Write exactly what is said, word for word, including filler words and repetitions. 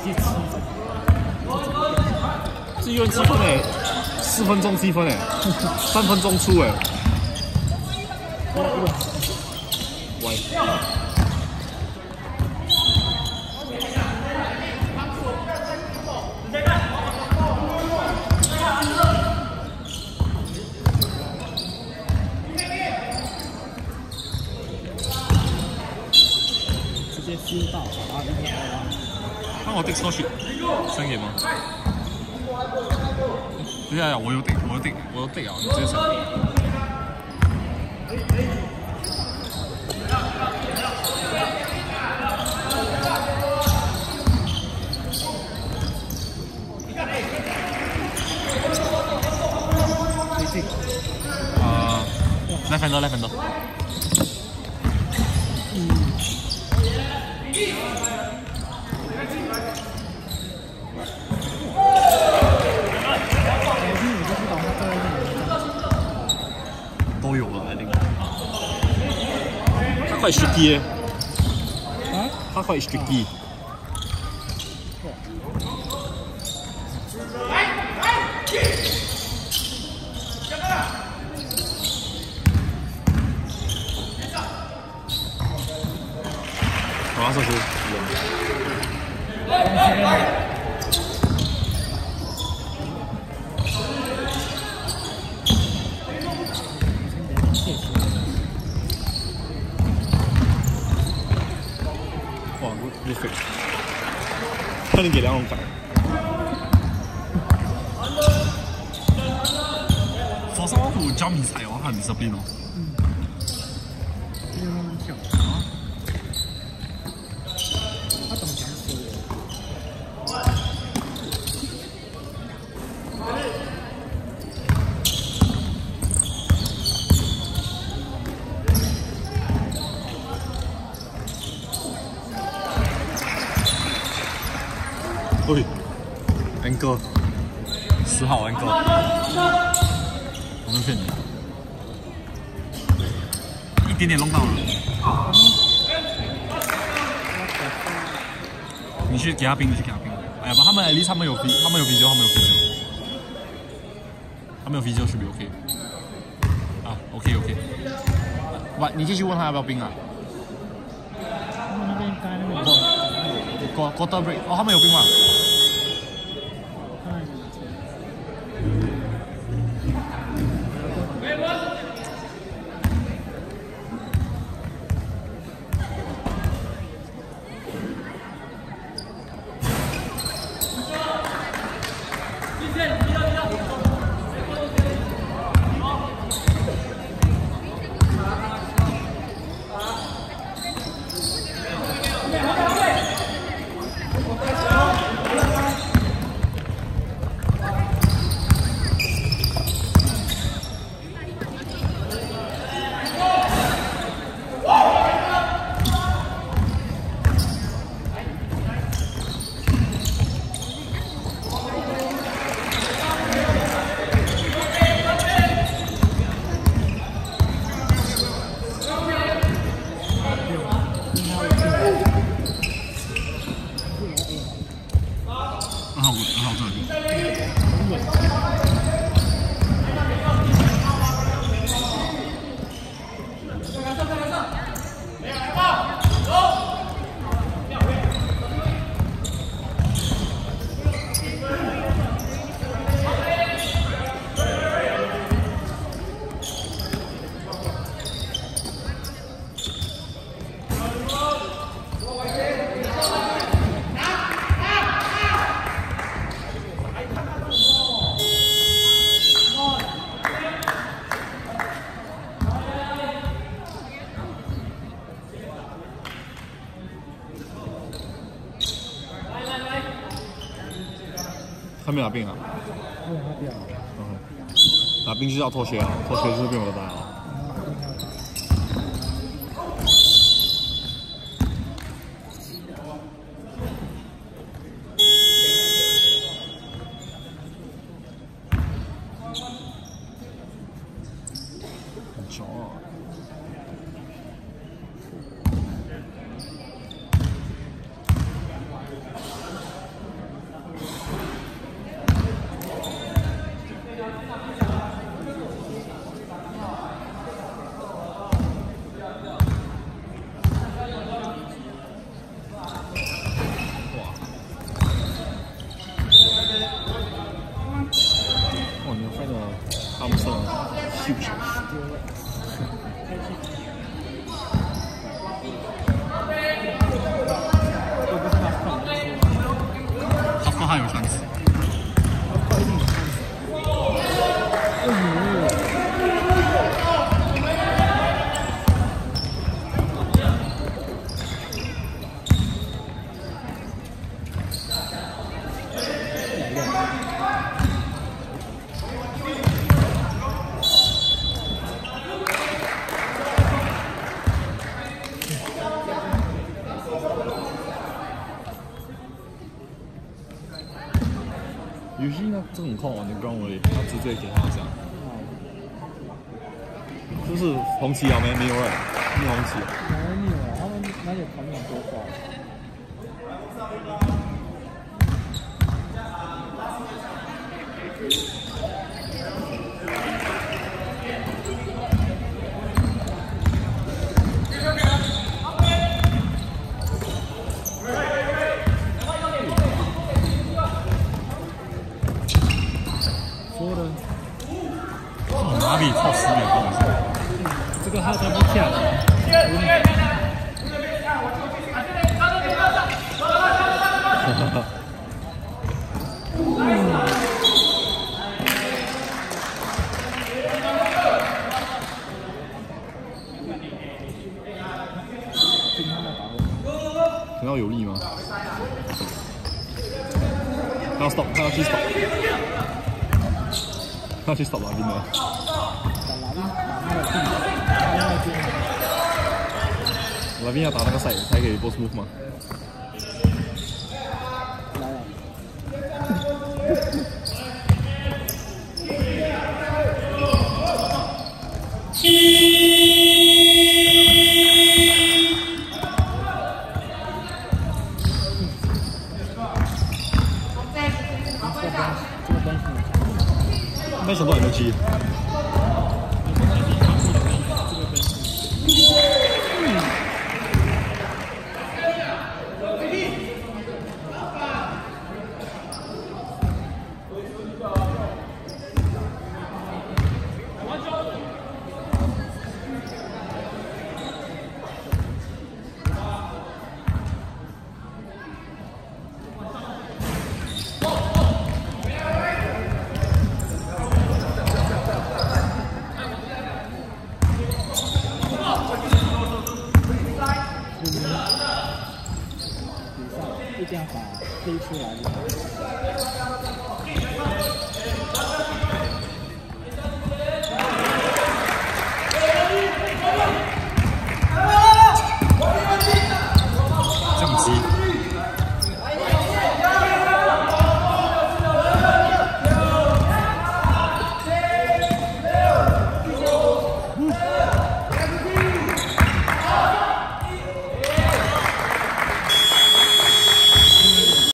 接七分， 是一人七分诶，四分钟七分诶，三分钟出诶。喂。 直接 feel 到啊！一点二啊！ 帮我滴抽血，三给吗？等下呀，我有滴，我有滴，我有滴啊！你直接上。啊，来分多，来分多。嗯。都有了，I think。他快 sticky 啊？他快 sticky。我要上去。哇 ，good fix， 快点给两种改。For someone who jump inside 哦，他很 discipline 哦。嗯。 就慢慢跳。啊。他懂讲死喂 ，N 哥，十号 N 哥，我没骗你，一点点弄到了。你去给他冰，你去给他冰。哎呀，他们 at least 他们有 V， 他们有 video， 他们有 video， 他们有 video 是不是 OK？ 啊 ，OK OK。喂，你继续问他要不要冰啊？ 他们那边刚才那边。 过 quarter break， 哦，他们有冰吗？他没拿病啊？ 没有拿病啊。 嗯，拿病就是要脱鞋啊，脱鞋就是变我的单啊。很潮啊！ 有些那这种控 on the ground 而已，他直接给他这样。就是红旗啊，没没有了，没有红旗。 没有，他们那里团很多发。说的。 哪里操死你！ 这个他才不跳。哈哈。 很要有力吗？他要 stop， 他要去 stop， 他要去 stop 哪边的？哪边要打那个赛才可以 boss move 吗？ 来了。 没想到有没有击。 一定要把飞出来。